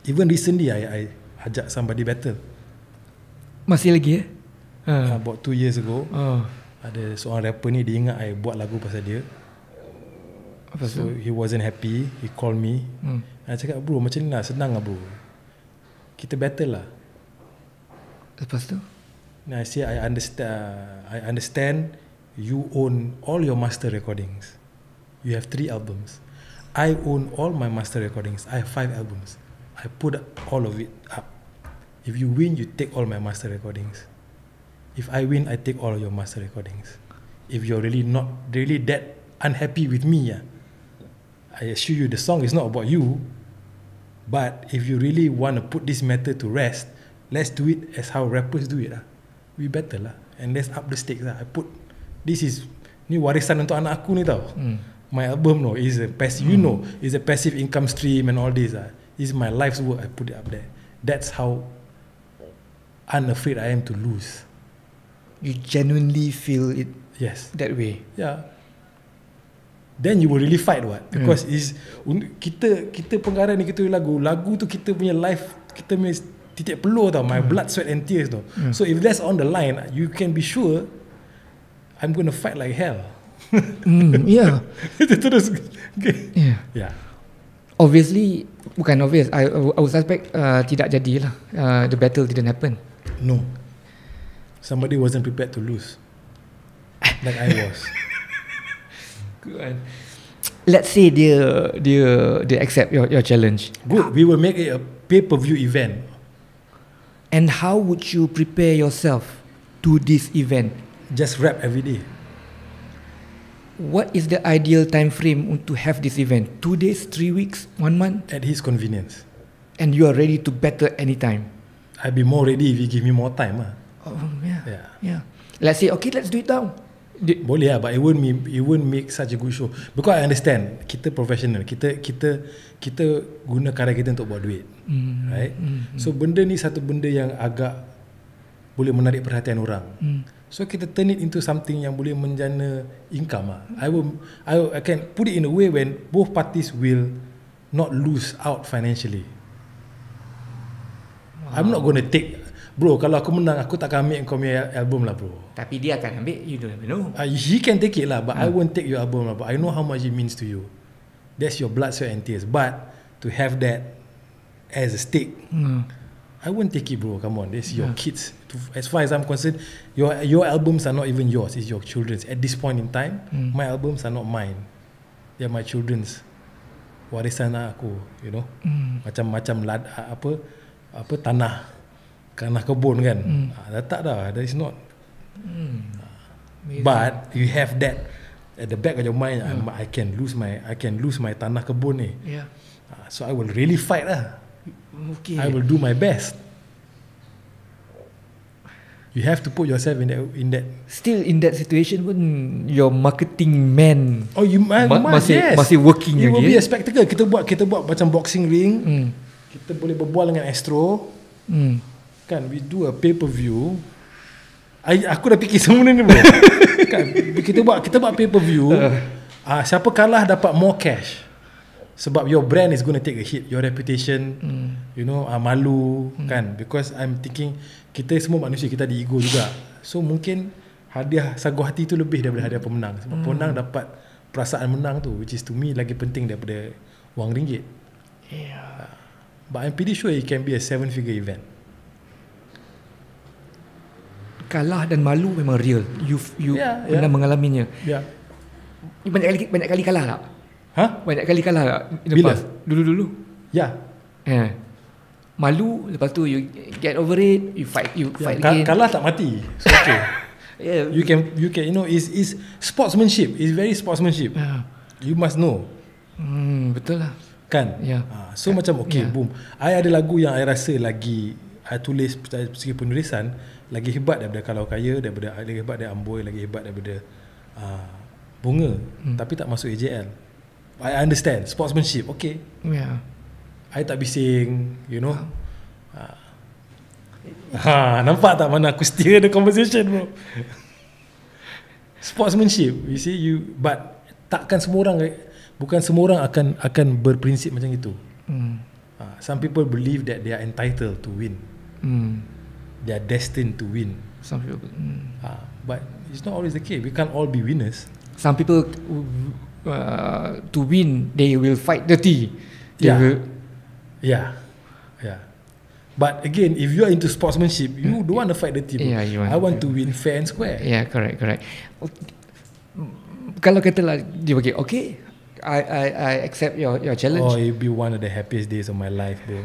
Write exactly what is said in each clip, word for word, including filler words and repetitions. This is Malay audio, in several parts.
Even recently I, I ajak somebody battle. Masih lagi eh? Uh. About two years ago. Oh. Ada seorang rapper ni, dia ingat I buat lagu pasal dia. Apa So tu? he wasn't happy. He called me. Hmm. I cakap, bro macam ni lah, senang lah bro, kita battle lah. Lepas tu? Nah, I say I understand, I understand you own all your master recordings. You have three albums. I own all my master recordings. I have five albums. I put all of it up. If you win, you take all my master recordings. If I win, I take all your master recordings. If you're really not really that unhappy with me, yeah, I assure you the song is not about you. But if you really want to put this matter to rest, let's do it as how rappers do it lah. We better lah. And let's up the stakes lah. I put, this is, ni warisan untuk anak aku ni tau. Mm. My album no, is a passive, mm. you know, is a passive income stream and all this lah. This is my life's work, I put it up there. That's how unafraid I am to lose. You genuinely feel it Yes. that way? Yeah. Then you will really fight what? Because mm. is kita kita pengarah ni, kita lagu lagu tu kita punya life, kita punya titik peluh tau, my mm. blood sweat and tears tau. Mm. So if that's on the line, you can be sure I'm going to fight like hell. mm, yeah. Itu terus. Okay. Yeah. Yeah. Obviously, bukan obvious. I, I would suspect uh, tidak jadilah. Uh, the battle didn't happen. No. Somebody wasn't prepared to lose. Like I was. Let's say dia dia dia accept your your challenge. Good. We will make it a pay-per-view event. And how would you prepare yourself to this event? Just rap every day. What is the ideal time frame to have this event? Two days, three weeks, one month? At his convenience. And you are ready to battle anytime. I'll be more ready if you give me more time lah. Oh yeah. Yeah. Yeah. Let's say okay, let's do it now. Boleh lah, but it won't make, it won't make such a good show. Because I understand, kita professional, kita kita kita guna karya kita untuk buat duit, mm. right? Mm. So benda ni satu benda yang agak boleh menarik perhatian orang. Mm. So kita turn it into something yang boleh menjana income lah. I will, I will, I can put it in a way when both parties will not lose out financially. Wow. I'm not going to take, bro, kalau aku menang, aku takkan ambil kau punya album lah bro. Tapi dia akan ambil, you don't know. Uh, he can take it lah, but hmm. I won't take your album lah. But I know how much it means to you. That's your blood, sweat and tears. But to have that as a stake, hmm. I won't take it bro, come on. That's your yeah. kids. As far as I'm concerned, your your albums are not even yours, it's your children's. At this point in time, hmm. my albums are not mine. They're my children's. Warisan aku, you know. Hmm. Macam-macam lad, apa apa tanah, tanah kebun kan. Hmm. Ah, tak dah, that is not. Hmm. But you have that at the back of your mind. Hmm. I can lose my I can lose my tanah kebun ni. Yeah. Uh, so I will really fight lah. Okay. I will do my best. You have to put yourself in that in that. Still in that situation pun your marketing man. Oh, you ma- ma- masih yes. masih working it lagi. It will eh? be a spectacle. Kita buat kita buat macam boxing ring. Hmm. Kita boleh berbual dengan Astro. Hmm. Kan, we do a pay per view. I, aku dah fikir semua ni bro. Kan, kita buat kita buat pay per view. Uh. Uh, siapa kalah dapat more cash. Sebab your brand is going to take a hit, your reputation, mm. you know, uh, malu mm. kan. Because I'm thinking kita semua manusia, kita ada ego juga. So mungkin hadiah sagu hati tu lebih daripada hadiah pemenang. Sebab mm. pemenang dapat perasaan menang tu, which is to me lagi penting daripada wang ringgit. Yeah. Uh, but I'm pretty sure it can be a seven figure event. Kalah dan malu memang real. You you yeah, pernah yeah. mengalaminya. Ya. Yeah. Banyak kali banyak kali kalah tak? Ha? Banyak kali kalah tak? Bila? Dulu-dulu. Ya. Yeah. Eh. Malu, lepas tu you get over it, you fight you yeah, fight ka- again. Kalah tak mati. So okay. Yeah. You can you can you know is is sportsmanship. Is very sportsmanship. Yeah. You must know. Hmm, betul lah. Kan? Yeah. Ha, so kan? Macam okay, yeah. boom. I ada lagu yang I rasa lagi I tulis dari segi penulisan lagi hebat daripada Kalau Kaya, daripada lagi hebat daripada Amboi, lagi hebat daripada uh, Bunga, hmm. tapi tak masuk A J L. I understand sportsmanship, okay. Yeah. I tak bising, you know. Ha. Ha, nampak tak mana aku steer the conversation bro. Sportsmanship, you see you, but takkan semua orang, bukan semua orang akan akan berprinsip macam itu. Hmm. Ha, some people believe that they are entitled to win. Hmm. They are destined to win. Some people. Hmm. Uh, but it's not always the case. We can't all be winners. Some people, uh, to win, they will fight dirty. They Yeah. will, Yeah, yeah. But again, if you are into sportsmanship, you don't want to fight the team. Yeah, you want I want to- to win fair and square. yeah, correct, correct. Kalau katalah dia bagi, okay, I I I accept your your challenge. Oh, it'll be one of the happiest days of my life, bro.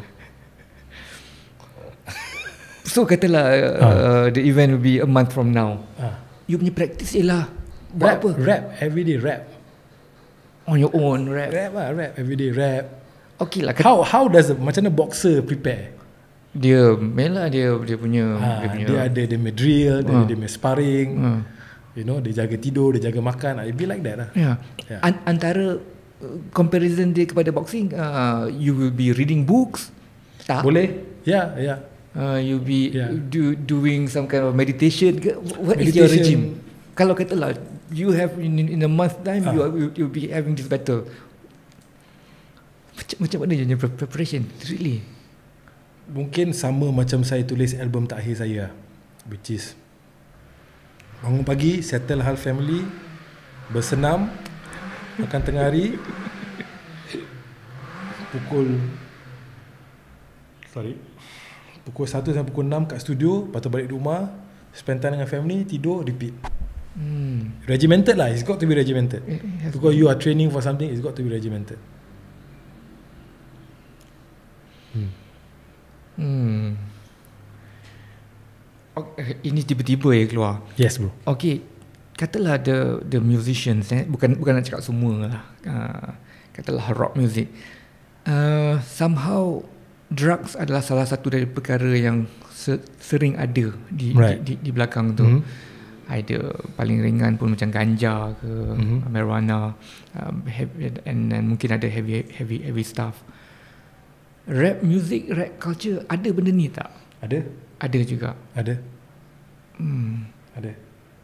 So katalah uh, the event will be a month from now. Ah, You punya practice ialah rap, buat apa? rap everyday, rap, On your own, rap. rap lah, rap everyday, rap. Okay lah. Kata, How how does a, macam mana boxer prepare? dia mainlah dia dia punya Ah, dia punya. dia ada dia punya drill, dia Ah. ada dia punya sparring. Ah. You know, dia jaga tidur, dia jaga makan. It'll be like that lah. Ya. Yeah. An- antara uh, comparison dia kepada boxing, uh, you will be reading books. Tak. Boleh? Ya, yeah, ya. Yeah. Uh, you be Yeah. do, doing some kind of meditation ke? What is your Meditation. regime? Kalau katalah you have in, in a month time, Ah. you are, you you'll be having this battle. Macam macam mana je pre- preparation? Really? Mungkin sama macam saya tulis album terakhir saya, which is bangun pagi, settle hal family, bersenam, makan tengah hari, pukul sorry pukul satu sampai pukul enam kat studio, lepas tu balik rumah, spend time dengan family, tidur, repeat. Hmm. Regimented lah, it's got to be regimented. It has Because you are training for something, it's got to be regimented. Hmm. Hmm. Okay, ini tiba-tiba ya keluar. Yes bro. Okay, katalah the the musicians, eh, bukan bukan nak cakap semua lah. Uh, katalah rock music. Uh, somehow drugs adalah salah satu dari perkara yang se- sering ada di, Right. di, di di belakang tu. Mhm. Ada paling ringan pun macam ganja ke, Mhm. marijuana, um, heavy, and then mungkin ada heavy heavy heavy stuff. Rap music, rap culture, ada benda ni tak? Ada? Ada juga. Ada? Hmm. Ada.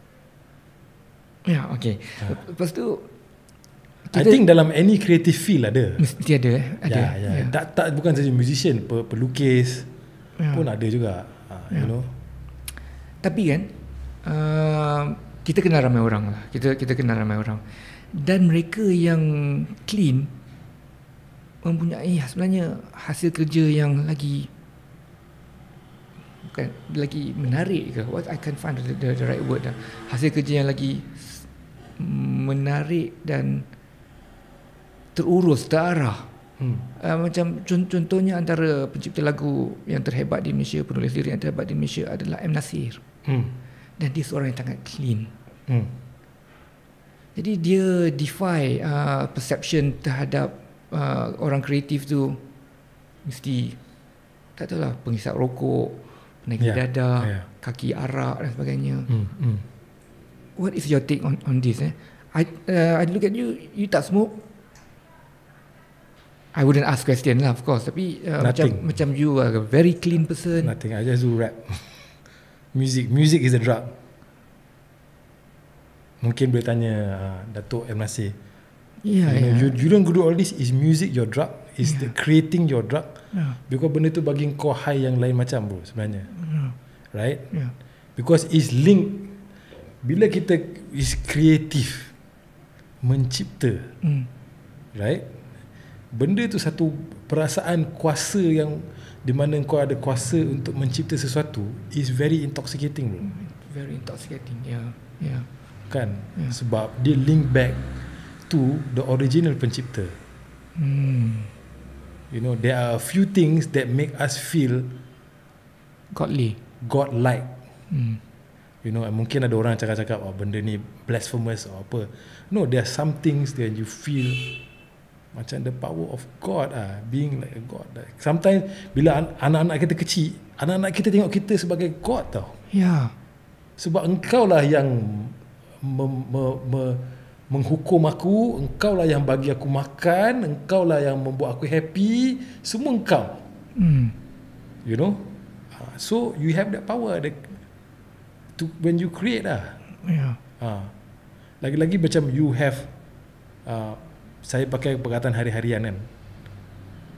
Ya, okay. Ha. Lepas tu I think dalam any creative field ada. mesti ada eh? Ada. Ya, ya. Tak, tak bukan saja musician, pe- pelukis Ya. pun ada juga. Ha, Ya. you know. Tapi kan uh, kita kenal ramai orang lah. Kita kita kenal ramai orang. Dan mereka yang clean mempunyai sebenarnya hasil kerja yang lagi bukan lagi menarik ke? What I can't find the, the, the right word lah. Hasil kerja yang lagi menarik dan terurus, terarah. Hmm. Uh, macam con- contohnya antara pencipta lagu yang terhebat di Malaysia, penulis lirik yang terhebat di Malaysia adalah M. Nasir. Hmm. Dan dia seorang yang sangat clean. Hmm. Jadi dia defy uh, perception terhadap uh, orang kreatif tu mesti tak tahulah penghisap rokok, penaiki Yeah, dadah, yeah. kaki arak dan sebagainya. Hmm. Hmm. What is your take on on this eh? I uh, I look at you, you tak smoke. I wouldn't ask question lah of course, tapi uh, macam Nothing. macam you are a very clean person. Nothing. I just do rap. Music. Music is a drug. Mungkin boleh tanya uh, Datuk M. Nasir. Yeah, you, know, yeah. you, you don't do all this. Is music your drug? Is Yeah. the creating your drug? Yeah. Because benda tu bagi kau high yang lain macam bro sebenarnya. Yeah. Right? Yeah. Because it's linked. Bila kita is kreatif, mencipta, Mm. right? Benda tu satu perasaan kuasa yang di mana kau ada kuasa untuk mencipta sesuatu is very intoxicating bro. Very intoxicating. Yeah. Yeah. Kan? Yeah. Sebab dia link back to the original pencipta. Hmm. You know, there are a few things that make us feel Godly. God-like. Hmm. You know, mungkin ada orang cakap-cakap oh, benda ni blasphemous or apa. No, there are some things that you feel macam the power of God ah, being like a God. Like, sometimes bila an- anak-anak kita kecil, anak-anak kita tengok kita sebagai God tau. Yeah. Sebab engkau lah yang me- me- me- menghukum aku, engkau lah yang bagi aku makan, engkau lah yang membuat aku happy, semua engkau. Hmm. You know. Ah, so you have that power the, to when you create lah. Yeah. Ha. Lagi-lagi macam you have uh, saya pakai perkataan hari-harian kan.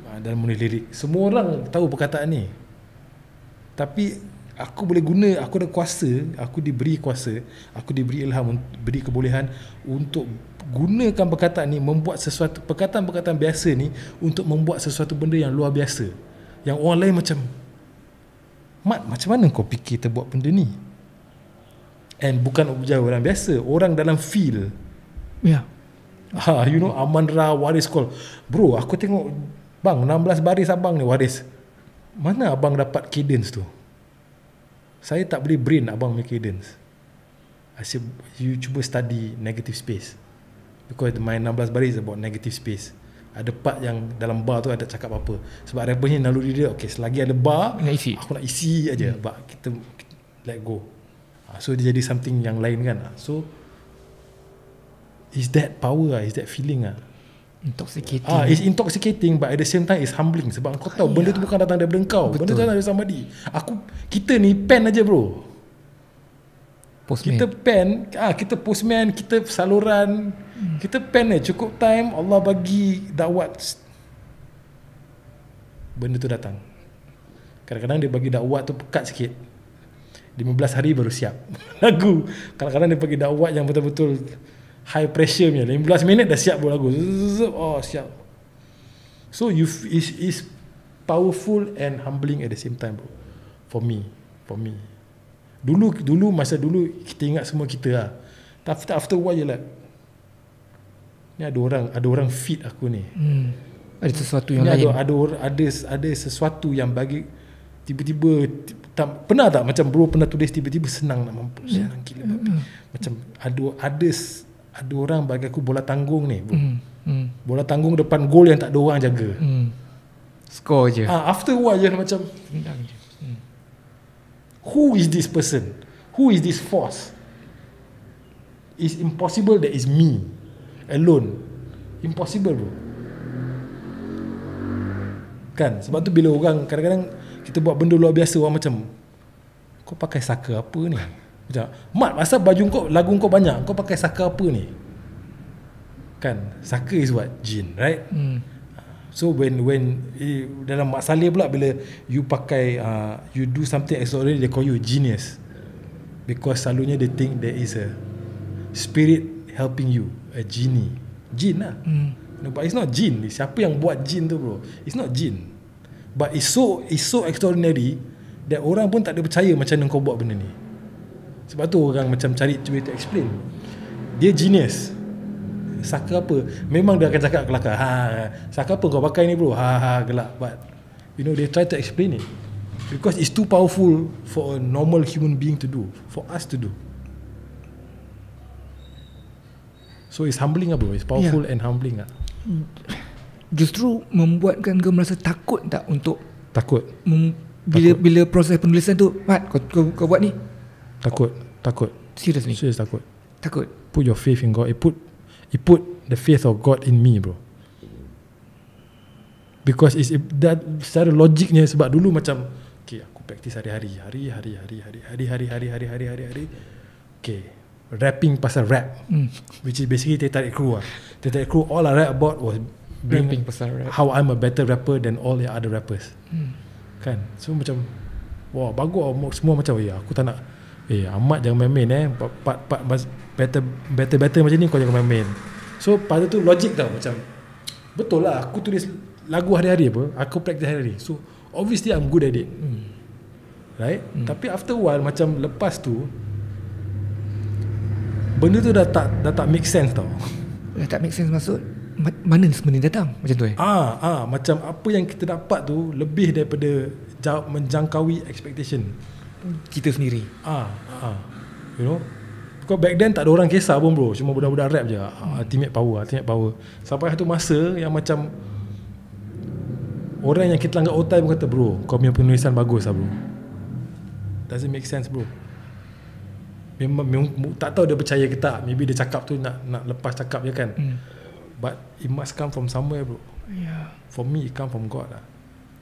uh, dalam menulis lirik. Semua orang tahu perkataan ni. Tapi aku boleh guna, aku ada kuasa, aku diberi kuasa, aku diberi ilham, beri kebolehan untuk gunakan perkataan ni membuat sesuatu, perkataan-perkataan biasa ni untuk membuat sesuatu benda yang luar biasa. Yang orang lain macam, Mat, macam mana kau fikir terbuat benda ni? And bukan ujar orang biasa, orang dalam feel. Ya. Yeah. Ha, you know, Amandra Waris call, bro, aku tengok bang enam belas baris abang ni Waris. Mana abang dapat cadence tu? Saya tak boleh brain abang punya cadence. I said, you cuba study negative space. Because my enam belas baris is about negative space. Ada part yang dalam bar tu ada cakap apa. Sebab rapper ni naluri dia, okay, selagi ada bar, nak isi. aku nak isi aja. Hmm. But kita let go. So dia jadi something yang lain kan. So is that power, is that feeling ah. Intoxicating. Ah, it's intoxicating, but at the same time it's humbling. Sebab kau tahu benda tu bukan datang daripada kau. Betul. Benda tu datang dari somebody. Aku, kita ni pen aja bro. Postman. Kita pen, ah, kita postman, kita saluran, hmm. kita pen eh, cukup time Allah bagi dakwat, benda tu datang. Kadang-kadang dia bagi dakwat tu pekat sikit, lima belas hari baru siap lagu. Kadang-kadang dia bagi dakwat yang betul-betul high pressure punya, lima belas minit dah siap buat lagu. Oh, siap. So you is is powerful and humbling at the same time bro. For me, for me. Dulu dulu masa dulu kita ingat semua kita lah. After after a while je lah. Ni ada orang, ada orang feed aku ni. Hmm. Ada sesuatu yang ni lain. Ada, ada ada ada sesuatu yang bagi tiba-tiba tak, pernah tak macam bro pernah tulis tiba-tiba senang nak mampus, yeah. senang gila babi. Hmm. Macam ada ada ada orang bagi aku bola tanggung ni bro. Hmm. Hmm. Bola tanggung depan gol yang tak ada orang jaga. Hmm. Score je. Ah, after a while je macam senang je. Hmm. Who is this person? Who is this force? It's impossible that is me alone. Impossible bro. Kan? Sebab tu bila orang kadang-kadang kita buat benda luar biasa, orang macam, kau pakai saka apa ni? Macam, Mat, masa baju kau, lagu kau banyak, kau pakai saka apa ni? Kan? Saka is what? Jin, right? Hmm. So when when eh, dalam Mak Saleh pula bila you pakai uh, you do something extraordinary, they call you a genius, because selalunya they think there is a spirit helping you, a genie, jin lah. Hmm. No, but it's not jin. Siapa yang buat jin tu bro? It's not jin. But it's so it's so extraordinary that orang pun tak ada percaya macam mana kau buat benda ni. Sebab tu orang macam cari way to explain. Dia genius. Saka apa? Memang dia akan cakap kelakar. Ha, saka apa kau pakai ni bro? Ha ha gelak. But you know, they try to explain it because it's too powerful for a normal human being to do, for us to do. So it's humbling lah bro. It's powerful yeah. and humbling lah. Justru membuatkan kau merasa takut tak untuk takut mem, bila takut. Bila proses penulisan tu, Mat, kau, kau, kau buat ni? Takut, takut. Seriously? Serius takut. Takut. Put your faith in God. It put It put the faith of God in me bro. Because it's it, that secara logiknya, sebab dulu macam okay, aku practice hari-hari, hari-hari, hari-hari, hari-hari, hari-hari, hari-hari, hari. Okay, rapping pasal rap, mm. which is basically Teh Tarik Crew lah. Teh Tarik Crew, all I rap about was being rapping pasal rap. How I'm a better rapper than all the other rappers. Mm. Kan? So macam wah, bagus semua macam ya, aku tak nak eh Ahmad jangan main-main eh, part part better better better macam ni kau jangan main-main. So pada tu logik tau, macam betul lah aku tulis lagu hari-hari apa, aku practice hari-hari, so obviously I'm good at it. hmm. Right? hmm. Tapi after a while, macam lepas tu benda tu dah tak dah tak make sense tau. Dah tak make sense maksud mana sebenarnya datang macam tu eh? Ah, ah macam apa yang kita dapat tu lebih daripada jauh menjangkaui expectation kita sendiri. Ah, ah, you know, because back then tak ada orang kisah pun bro, cuma budak-budak rap je. ah, Ultimate power, ultimate power. Sampai satu masa yang macam orang yang kita langgar otai pun kata, bro, kau punya penulisan bagus lah bro. Doesn't make sense bro. Memang, memang tak tahu dia percaya ke tak. Maybe dia cakap tu nak nak lepas cakap je kan. hmm. But it must come from somewhere bro. Yeah. For me it come from God lah.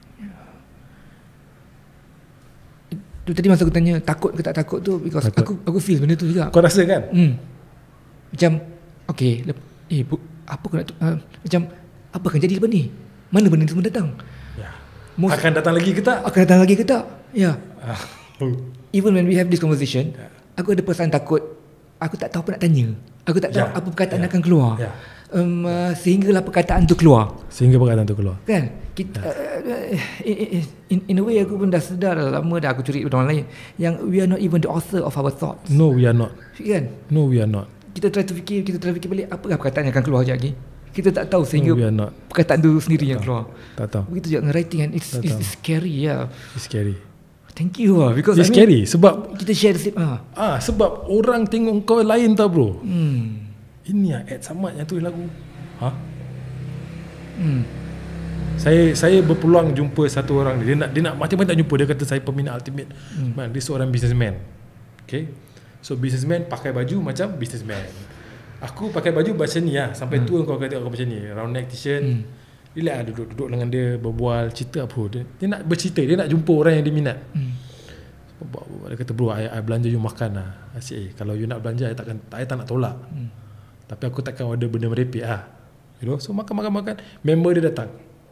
Tu tadi masa aku tanya takut ke tak takut tu, because takut. aku aku feel benda tu juga. Kau rasa kan? Hmm. Macam okay, eh bu, apa kena uh, macam apa akan jadi lepas ni? Mana benda tu semua datang? Ya. Most, Akan datang lagi ke tak? akan datang lagi ke tak? Ya. Ah. Oh. Even when we have this conversation, Ya. aku ada perasaan takut. Aku tak tahu apa nak tanya. Aku tak tahu Ya. apa perkataan Ya. akan keluar. Ya. Um, uh, sehinggalah perkataan tu keluar. Sehingga perkataan tu keluar. Kan? Kita, uh, in, in, in a way aku pun dah sedar dah lama dah aku curi pada orang lain yang we are not even the author of our thoughts. No, we are not. Kan? No, we are not. Kita try to fikir, kita try to fikir balik apakah perkataan yang akan keluar sekejap lagi. Kita tak tahu sehingga No, we are not. perkataan tu sendiri tak yang keluar. Tak tahu. Begitu juga dengan writing and it's, it's, it's scary ya. Yeah. It's scary. Thank you lah because It's I mean, scary sebab kita share the same ah. ah sebab orang tengok kau lain tau bro. Hmm. Ini lah Ed Samad yang tulis lagu. Ha? Hmm. Saya saya berpeluang jumpa satu orang dia nak dia nak macam-macam tak jumpa, dia kata saya peminat Ultimate. Hmm. Man, dia seorang businessman. Okay. So businessman pakai baju macam businessman. Aku pakai baju macam ni lah. Sampai hmm. tua kau kata aku macam ni. Round neck t-shirt. Hmm. Relax lah duduk-duduk dengan dia, berbual, cerita apa. Dia, dia nak bercerita, dia nak jumpa orang yang dia minat. Hmm. Dia kata bro, I, I belanja you makan lah. Asyik eh, kalau you nak belanja, I takkan, I tak nak tolak. Hmm. Tapi aku takkan order benda merepek lah. You know? So makan-makan-makan. Member dia datang.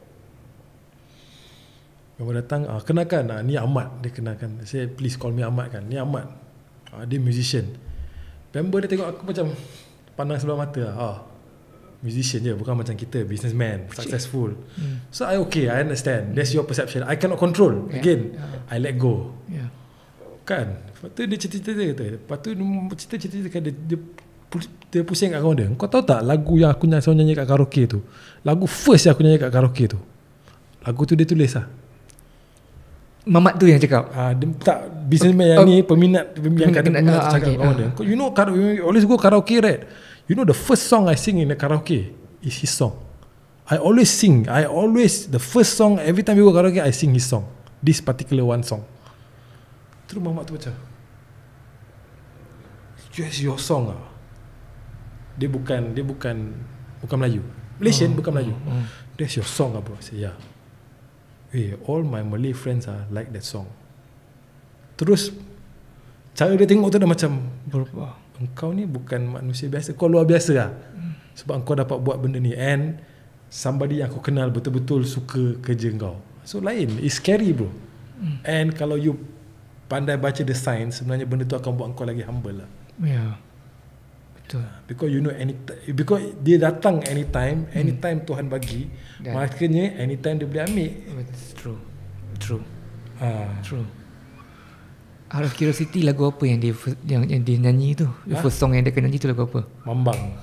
Member datang, ah, kenalkan, ah, ni Ahmad. Dia kenalkan. Saya please call me Ahmad kan. Ni Ahmad. Ah, dia musician. Member dia tengok aku macam pandang sebelah mata lah. Ah, musician je, bukan macam kita businessman, successful. Hmm. So I okay, I understand. That's your perception. I cannot control. Yeah. Again, yeah. I let go. Yeah. Kan? Lepas tu dia cerita-cerita dia kata. Lepas tu cerita-cerita kan dia, dia, dia pusing kat kawan dia. Kau tahu tak lagu yang aku selalu nyanyi kat karaoke tu? Lagu first yang aku nyanyi kat karaoke tu. Lagu tu dia tulis lah. Mamat tu yang cakap? Ah, dia, tak, businessman yang uh, ni peminat, yang kata peminat uh, cakap okay, kawan uh. dia. You know, we always go karaoke, right? You know the first song I sing in the karaoke is his song. I always sing. I always, the first song, every time we go karaoke, I sing his song. This particular one song. Terus mamak tu macam, just your song lah. Dia bukan, dia bukan, bukan Melayu. Malaysian, oh, bukan Melayu. Oh, oh. That's your song lah bro. I say, yeah. Hey, all my Malay friends are like that song. Terus, cara dia tengok tu dah macam, wah, engkau ni bukan manusia biasa, kau luar biasa lah. hmm. Sebab engkau dapat buat benda ni. And somebody yang aku kenal betul-betul suka kerja engkau. So lain, it's scary bro. hmm. And kalau you pandai baca the signs, sebenarnya benda tu akan buat engkau lagi humble lah. Ya, yeah. Betul. Because you know any, because dia datang anytime. hmm. Anytime Tuhan bagi, yeah. Maknanya anytime dia boleh ambil. It's true. True. Ah. True. Out of curiosity, lagu apa yang dia yang, yang dia nyanyi tu? The ha? First song yang dia kena nyanyi tu lagu apa? Mambang.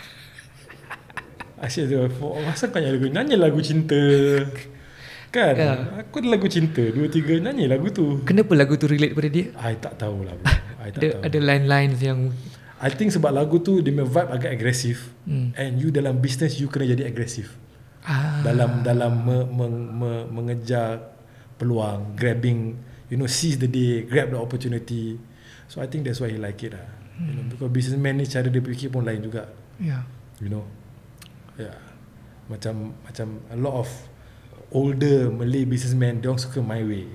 Asyik tu. Masa kau nyanyi lagu? Nyanyi lagu cinta. Kan? Ya. Aku ada lagu cinta. Dua, tiga nyanyi lagu tu. Kenapa lagu tu relate pada dia? I tak tahulah. I tak ada, tahu. Ada line-lines yang I think sebab lagu tu dia punya vibe agak agresif. hmm. And you dalam business, you kena jadi agresif. ah. Dalam dalam me, me, me, mengejar peluang, grabbing, you know, seize the day, grab the opportunity. So I think that's why he like it lah. hmm. You know, because businessman ni cara dia fikir pun lain juga. Yeah. You know. Yeah. Macam macam a lot of older Malay businessman, dia orang suka my way.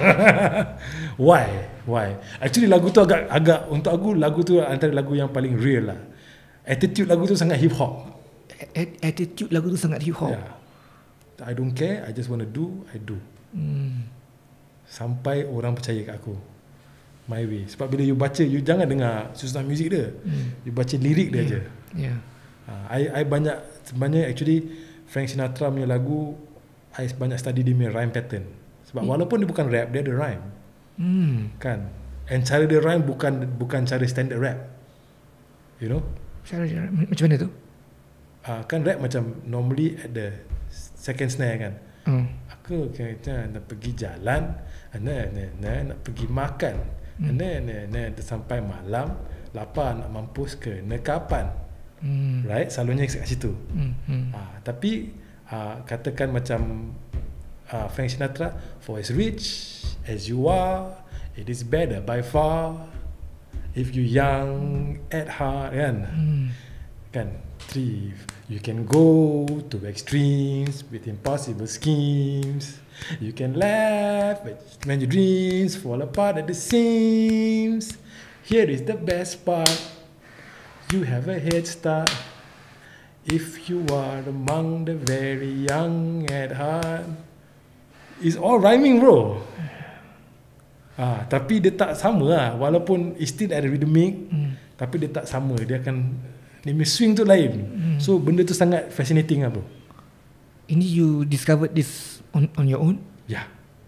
Why? Why? Actually lagu tu agak agak untuk aku lagu tu antara lagu yang paling real lah. Attitude lagu tu sangat hip hop. Attitude lagu tu sangat hip hop. Yeah. I don't care, I just want to do, I do. Hmm. Sampai orang percaya kat aku. My way. Sebab bila you baca, you jangan dengar susunan muzik dia. Hmm. You baca lirik dia yeah. je. Yeah. Uh, I I banyak sebenarnya actually Frank Sinatra punya lagu, I banyak study dia punya rhyme pattern. Sebab hmm. walaupun dia bukan rap, dia ada rhyme. Hmm. Kan? And cara dia rhyme bukan bukan cara standard rap. You know? Cara dia macam mana tu? Uh, kan rap macam normally at the second snare kan. Hmm. Aku kata nak pergi jalan, nak nak nak pergi makan. Hmm. Nak nak nak sampai malam, lapar nak mampus ke nak kapan. Hmm. Right? Selalunya kat situ. Hmm. Hmm. Uh, tapi uh, katakan macam uh, Frank Sinatra, for as rich as you are, it is better by far if you young at heart, kan? Hmm. Kan? Three, you can go to extremes with impossible schemes. You can laugh when your dreams fall apart at the seams. Here is the best part, you have a head start. If you are among the very young at heart. It's all rhyming, bro. Ah, tapi dia tak sama lah. Walaupun it's still ada rhythmic, hmm. tapi dia tak sama. Dia akan, dia punya swing tu lain. Hmm. So benda tu sangat fascinating lah, bro. Ini you discovered this on on your own? Ya. Yeah.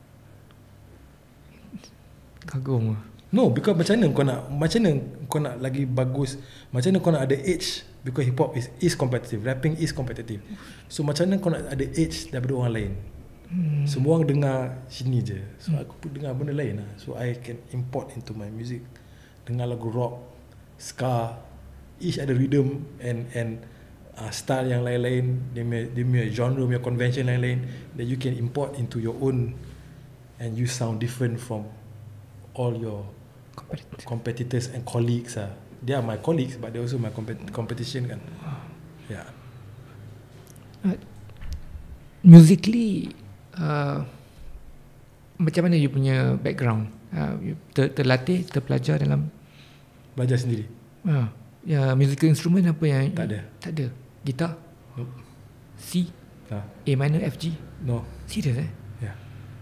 Kagum lah. No, because macam mana kau nak, macam mana kau nak lagi bagus, macam mana kau nak ada edge, because hip hop is is competitive, rapping is competitive. So macam mana kau nak ada edge daripada orang lain? Hmm. Semua orang dengar sini je. So hmm. aku pun dengar benda lain lah. So I can import into my music. Dengar lagu rock, ska, each ada rhythm and and uh, style yang lain-lain. Dia punya, dia punya genre, punya convention lain-lain, that you can import into your own, and you sound different from all your competitors, competitors and colleagues lah. They are my colleagues, but they also my compet- competition kan. Yeah. Uh, musically, uh, macam mana you punya background? Uh, you ter- terlatih, terpelajar dalam belajar sendiri. Uh, ya, musical instrument apa yang tak ada? Tak ada. Gitar? Nope. C? Nah. A minor, F G? No. Serious eh? Yeah.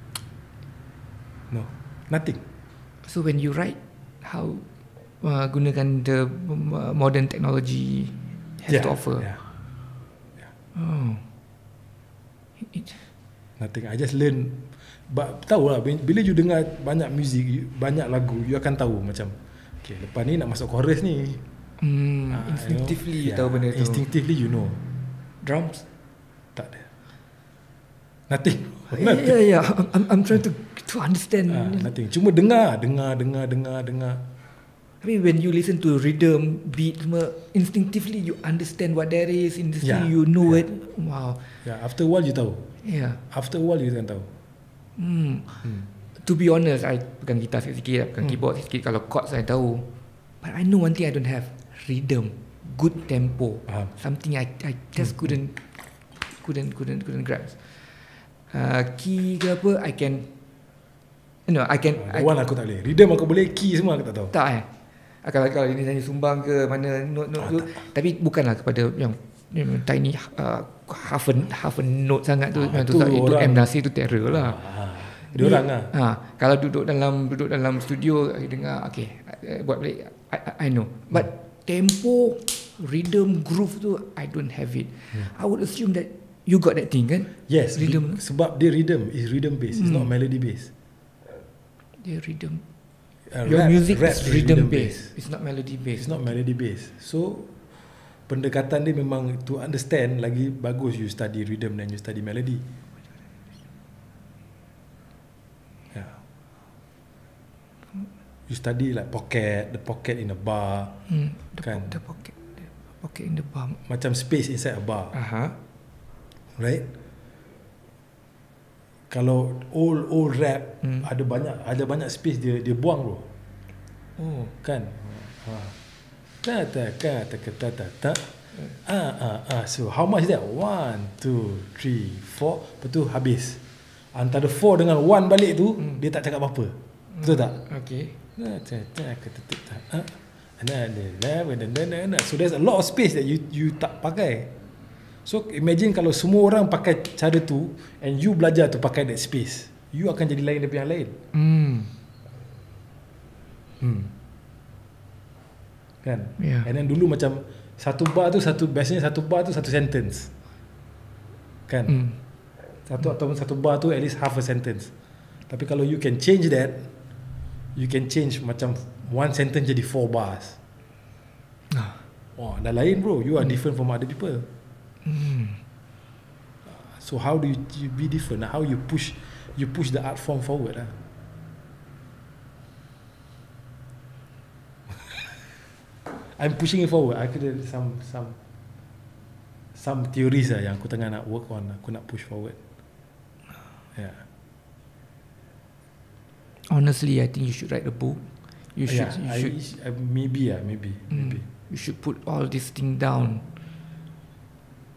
No. Nothing. So when you write, how uh, gunakan the uh, modern technology has yeah, to offer? Yeah. Yeah. Oh. It, Nothing. I just learn. But tahu lah, bila you dengar banyak music, banyak lagu, you akan tahu macam, okay, lepas ni nak masuk chorus ni. Hmm, uh, instinctively you, know, you yeah, tahu benda tu. Instinctively you know. Drums? Tak ada. Nothing. Yeah, yeah, yeah. I'm, I'm trying to to understand. Uh, nothing. Cuma dengar, dengar, dengar, dengar, dengar. I mean, when you listen to rhythm, beat, instinctively you understand what there is in the yeah, scene. You know yeah. it. Wow. Yeah. After a while you tahu. Yeah. After a while you akan tahu. Hmm. hmm. To be honest, I pegang gitar sikit-sikit, pegang hmm. keyboard sikit. Kalau chords saya tahu. But I know one thing I don't have. Rhythm, good tempo. Faham. Something I I just hmm. couldn't couldn't couldn't couldn't grasp. Uh, key ke apa, I can, you know, I can. Uh, one aku tak boleh. Rhythm aku boleh, key semua aku tak tahu. Tak eh. Kalau kalau ini nyanyi sumbang ke mana note note ah, tu, tapi bukanlah kepada yang, yang tiny uh, half a half a note sangat tu. Ah, tu, tu itu M Nasir tu terror lah. Ah, dia orang lah. Ha, kalau duduk dalam duduk dalam studio dengar, okay, buat balik, I, I, I know. But hmm. tempo, rhythm, groove tu I don't have it. Hmm. I would assume that you got that thing kan? Yes, rhythm. Sebab dia rhythm is rhythm based, hmm. it's not melody based. Dia rhythm. Uh, Your rap, music rap is rhythm, rhythm based. based. It's not melody based. It's not melody based. So pendekatan dia memang to understand lagi bagus you study rhythm than you study melody. Yeah. You study like pocket, the pocket in a bar. Hmm, the, kan? the pocket, the pocket in the bar. Macam space inside a bar. Aha. Right? Kalau old old rap hmm. ada banyak ada banyak space dia dia buang bro. Oh, kan. Ha. Ta ta ka ta ta ta ta. Ah ah ah. So how much is that? One, two, three, four. Lepas tu habis. Antara four dengan one balik tu hmm. dia tak cakap apa-apa. Betul tak? Okay. Ta ta ka ta ta. Ah. Ana ada. So there's a lot of space that you you tak pakai. So imagine kalau semua orang pakai cara tu and you belajar tu pakai that space, you akan jadi lain daripada yang lain. Hmm. Hmm. Kan? Yeah. And then dulu macam satu bar tu satu biasanya satu bar tu satu sentence. Kan? Hmm. Satu ataupun satu bar tu at least half a sentence. Tapi kalau you can change that, you can change macam one sentence jadi four bars. Ah. Wah, dah lain bro. You are hmm. different from other people. Hmm. So how do you, you be different? How you push you push the art form forward lah. I'm pushing it forward. I could have some some some theories lah yang aku tengah nak work on. Aku nak push forward. Yeah. Honestly, I think you should write a book. You should. Yeah, you I, should. I, maybe yeah, maybe mm, maybe. You should put all this thing down.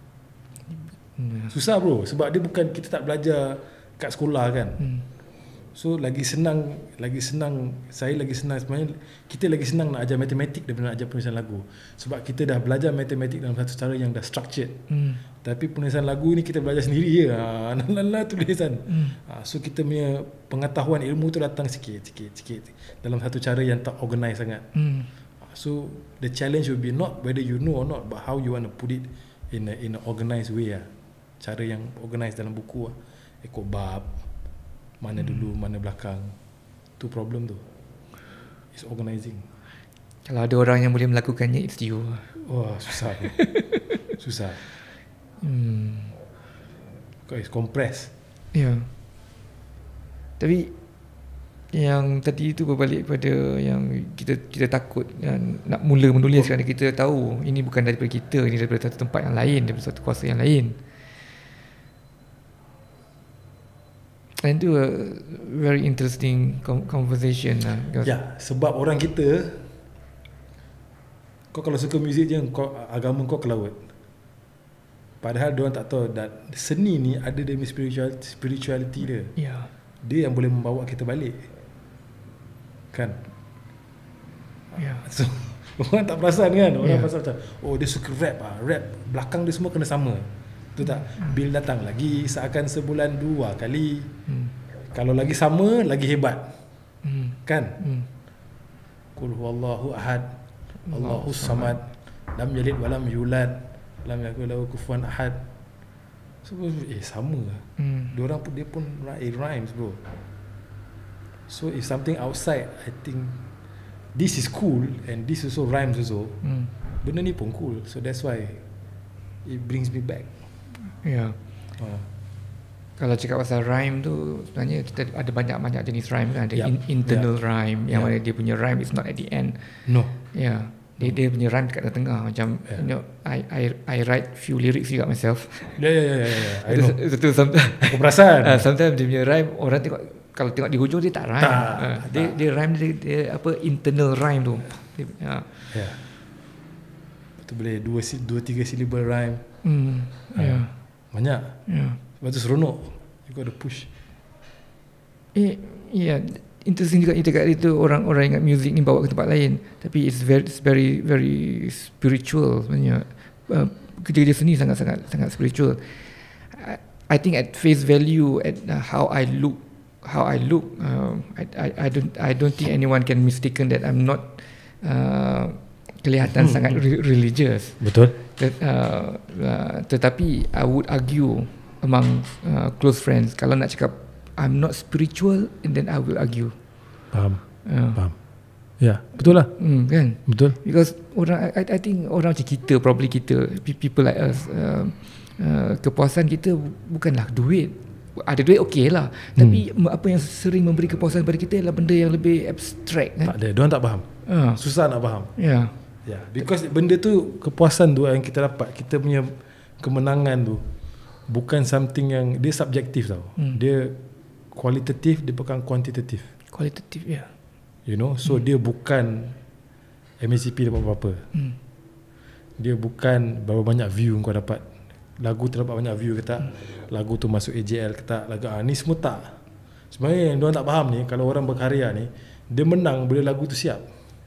Susah bro, sebab dia bukan kita tak belajar kat sekolah kan. Hmm. So lagi senang, lagi senang, saya lagi senang sebenarnya, kita lagi senang nak ajar matematik daripada nak ajar penulisan lagu. Sebab kita dah belajar matematik dalam satu cara yang dah structured. Hmm. Tapi penulisan lagu ni kita belajar sendiri je. Ha, nala tulisan. Hmm. Ha, so kita punya pengetahuan ilmu tu datang sikit, sikit, sikit dalam satu cara yang tak organized sangat. Hmm. Ha, so the challenge will be not whether you know or not, but how you want to put it in a, in a organized way lah. Cara yang organized dalam buku lah. Ikut bab, mana dulu, hmm. mana belakang. Tu problem tu. It's organizing. Kalau ada orang yang boleh melakukannya, it's you. Wah, susah. Susah. Hmm. Kau is compress. Ya. Yeah. Tapi yang tadi itu berbalik pada yang kita kita takut yang nak mula menulis, oh. kerana kita tahu ini bukan daripada kita, ini daripada satu tempat yang lain, daripada satu kuasa yang lain. And itu a very interesting conversation lah. Ya, sebab orang kita, kau kalau suka muzik je, kau, agama kau ke laut. Padahal diorang tak tahu that seni ni ada dia spirituality, spirituality dia. Ya. Dia yang boleh membawa kita balik. Kan? Ya. So, orang tak perasan kan? Orang ya. perasan macam, oh dia suka rap ah, rap belakang dia semua kena sama. Betul tak? Bil datang lagi seakan sebulan dua kali. Hmm. Kalau lagi sama, lagi hebat. Hmm. Kan? Hmm. Qul huwallahu ahad, Allahus samad, lam yalid walam yulad, lam yakul lahu kufuwan ahad. So, eh sama lah. Hmm. Diorang pun, dia pun it rhymes bro. So if something outside, I think this is cool and this also rhymes also. Hmm. Benda ni pun cool. So that's why it brings me back. Ya. Oh. Kalau cakap pasal rhyme tu, sebenarnya kita ada banyak-banyak jenis rhyme kan. Ada yep. in, internal yep. rhyme yang yep. mana dia punya rhyme is not at the end. No. Ya. Yeah. Dia dia punya rhyme dekat tengah macam yeah. you know, I I I write few lyrics juga myself. Ya ya ya ya. I know. Itu sometimes aku perasan. Uh, sometimes dia punya rhyme orang tengok, kalau tengok di hujung dia tak rhyme. Tak, uh, dia tak. dia rhyme dia, dia apa internal rhyme tu. Ya. Yeah. Yeah. Betul, boleh dua dua tiga syllable rhyme. Hmm. Ya. Uh. Yeah. Banyak. Ya. Sebab tu seronok. You got to push. Eh, ya. Yeah. Interesting juga itu kat itu orang-orang ingat muzik ni bawa ke tempat lain. Tapi it's very it's very very spiritual sebenarnya. Uh, kerja-kerja seni sangat-sangat sangat spiritual. I, I think at face value, at uh, how I look, how I look, uh, I, I I don't I don't think anyone can mistaken that I'm not uh, kelihatan hmm. sangat re- religious. Betul. Tet, uh, uh, tetapi I would argue among uh, close friends, kalau nak cakap I'm not spiritual, and then I will argue. Faham. Uh. Faham. Ya, betul lah. Hmm, kan? Betul. Because orang, I, I think orang macam kita, probably kita, people like us, uh, uh, kepuasan kita bukanlah duit. Ada duit okey lah. Hmm. Tapi apa yang sering memberi kepuasan kepada kita adalah benda yang lebih abstrak kan? Tak ada, diorang tak faham. Uh. Susah nak faham. Ya. Yeah. Ya, yeah. Because benda tu, kepuasan tu yang kita dapat, kita punya kemenangan tu bukan something yang dia subjektif tau. Hmm. Dia kualitatif, dia bukan kuantitatif. Kualitatif, ya. Yeah. You know, so hmm. dia bukan M A C P dapat berapa. Hmm. Dia bukan berapa banyak view kau dapat. Lagu tu dapat banyak view ke tak? Hmm. Lagu tu masuk A J L ke tak? Lagu ah, ni semua tak. Sebenarnya yang diorang tak faham ni, kalau orang berkarya ni, dia menang bila lagu tu siap.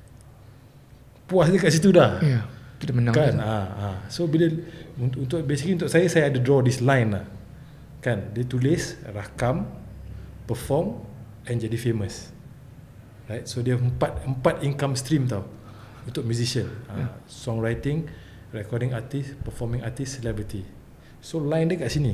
Puas dia kat situ dah. Ya, yeah. Kita menang kan. Ah, ah. So bila untuk, untuk basically untuk saya, saya ada draw this line lah. Kan, dia tulis, rakam, perform and jadi famous. Right? So dia empat empat income stream tau untuk musician. Yeah. Uh, songwriting, recording artist, performing artist, celebrity. So line dia kat sini.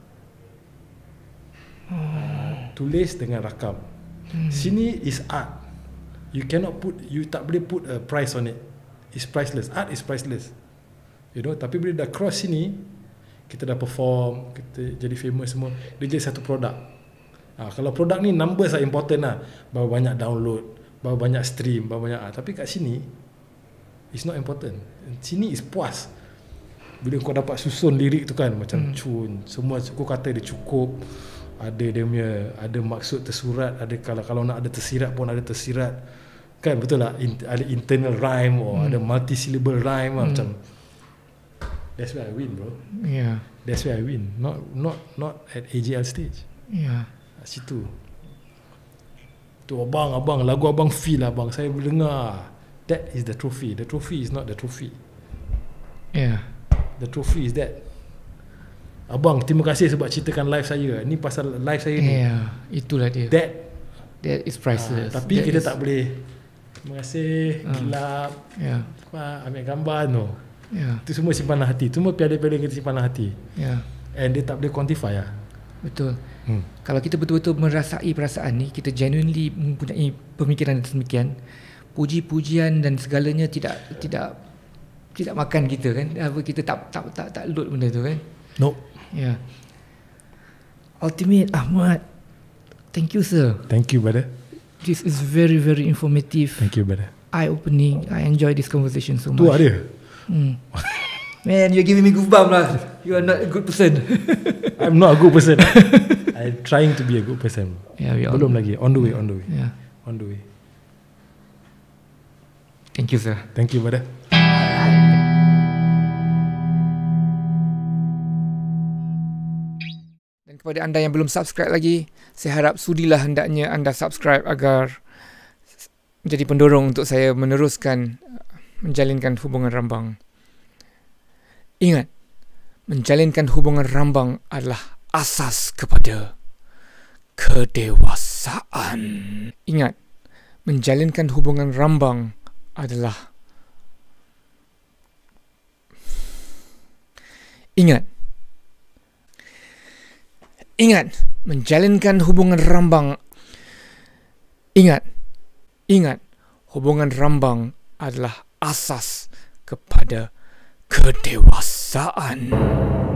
Uh, tulis dengan rakam. Hmm. Sini is art. You cannot put, you tak boleh put a price on it. It's priceless. Art is priceless. You know, tapi bila dah cross sini, kita dah perform, kita jadi famous semua, dia jadi satu produk. Ha, kalau produk ni numbers are important lah. Berapa banyak download, berapa banyak stream, berapa banyak. Ha, tapi kat sini it's not important. Sini is puas. Bila kau dapat susun lirik tu kan, macam hmm. cun, semua kau kata dia cukup. Ada dia punya, ada maksud tersurat, ada kalau kalau nak ada tersirat pun ada tersirat. Kan betul lah, In, ada internal rhyme or hmm. ada multi syllable rhyme hmm. macam. That's where I win, bro. Yeah. That's where I win. Not not not at A J L stage. Yeah. Situ. Tu abang, abang, lagu abang feel abang, saya dengar. That is the trophy. The trophy is not the trophy. Yeah. The trophy is that. Abang, terima kasih sebab ceritakan live saya. Ni pasal live saya ni. Yeah, itulah dia. That That is priceless. uh, Tapi That kita is, tak boleh terima kasih, uh, gelap, yeah. apa, ambil gambar no. Yeah. Itu semua simpanan hati. Semua piada-piada kita simpanan hati. Yeah. And dia tak boleh quantify lah. Betul. Hmm. Kalau kita betul-betul merasai perasaan ni, kita genuinely mempunyai pemikiran demikian, puji-pujian dan segalanya tidak tidak tidak makan kita kan. Apa kita tak tak tak tak load benda tu kan. No. Ya. Yeah. Ultimate Ahmad. Thank you sir. Thank you brother. This is very very informative. Thank you brother. Eye opening. I enjoy this conversation so much. Tu ada. Hmm. Man, you're giving me goosebumps lah. You are not a good person. I'm not a good person. I'm trying to be a good person. Yeah, we all Belum lagi. On the way, on the way. Yeah. On the way. Thank you sir. Thank you brother. Dan kepada anda yang belum subscribe lagi, saya harap sudilah hendaknya anda subscribe agar menjadi pendorong untuk saya meneruskan menjalinkan hubungan rambang. Ingat, menjalinkan hubungan rambang adalah asas kepada kedewasaan. Ingat, menjalinkan hubungan rambang adalah Ingat. Ingat, menjalinkan hubungan rambang. Ingat. Ingat, hubungan rambang adalah asas kepada kedewasaan.